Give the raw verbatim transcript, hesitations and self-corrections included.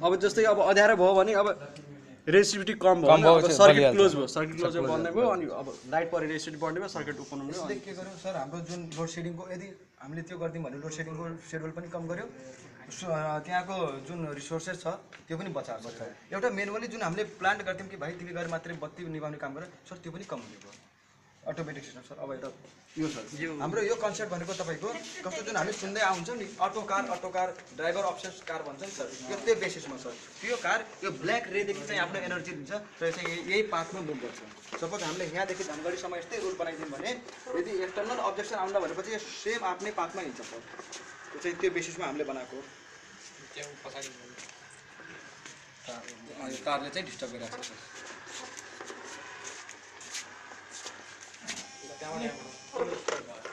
अब जस्तै अब अँध्यारो भयो भने अब रेसिस्टिभिटी कम भयो भने अब सर्किट क्लोज भयो सर्किट क्लोज बन्ने भयो अनि अब लाइट परे रेसिस्टिभिटी बढ्ने भयो सर्किट ओपन हुने भयो। के गर्यो सर हाम्रो जुन लोड सेडिङको यदि हामीले त्यो गरिदियौँ भने लोड सेडिङको सेड्युल पनि कम गर्यो त्यहाँको जुन रिसोर्सेस छ त्यो पनि बचाएको छ। एउटा मेनुअली जुन हामीले प्लान गर्थ्यौँ कि भाइ तिमी गएर मात्रै बत्ती निभाउने काम गर सर त्यो पनि कम हुने भयो अटोमेटिक सिस्टम सर। अब एउटा यो सर हाम्रो यो कन्सेप्ट भनेको तपाईँको कस्तो जुन हामी सुन्दै आउँछौँ नि auto car auto car driver options car भन्छ नि सर यो त्यो बेसिसमा सर त्यो कार यो ब्ल्याक रेदेखि चाहिँ आफ्नो एनर्जी दिन्छ र चाहिँ यही पाथमा मुभ गर्छ। सपोज हामीले यहाँदेखि धनगढीसम्म यस्तै रुल बनाइदियौँ भने यदि एक्सटर्नल अब्जेक्सन आउँदा भनेपछि यो सेम आफ्नै पाथमा हिँड्छ सर। त्यो चाहिँ त्यो बेसिसमा हामीले बनाएको कारले चाहिँ डिस्टर्ब गरिरहेको छ सर।